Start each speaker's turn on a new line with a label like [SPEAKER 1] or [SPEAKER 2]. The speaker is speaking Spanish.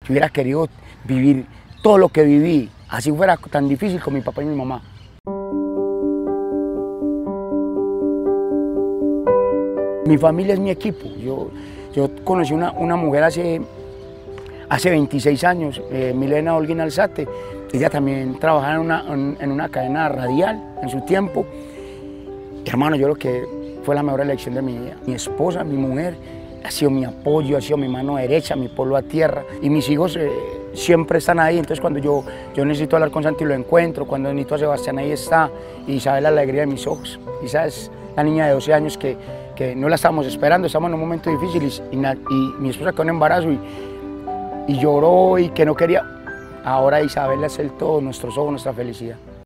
[SPEAKER 1] Yo hubiera querido vivir todo lo que viví, así fuera tan difícil con mi papá y mi mamá. Mi familia es mi equipo. Yo conocí una mujer hace 26 años, Milena Holguín Alzate. Ella también trabajaba en una cadena radial en su tiempo. Hermano, yo creo que fue la mejor elección de mi vida. Mi esposa, mi mujer, ha sido mi apoyo, ha sido mi mano derecha, mi polo a tierra. Y mis hijos siempre están ahí. Entonces cuando yo necesito hablar con Santi lo encuentro, cuando necesito a Sebastián ahí está. Y Isabel la alegría de mis ojos. Isa es la niña de 12 años que no la estábamos esperando, estamos en un momento difícil y mi esposa quedó en embarazo y lloró y que no quería. Ahora Isabel es el todo, nuestros ojos, nuestra felicidad.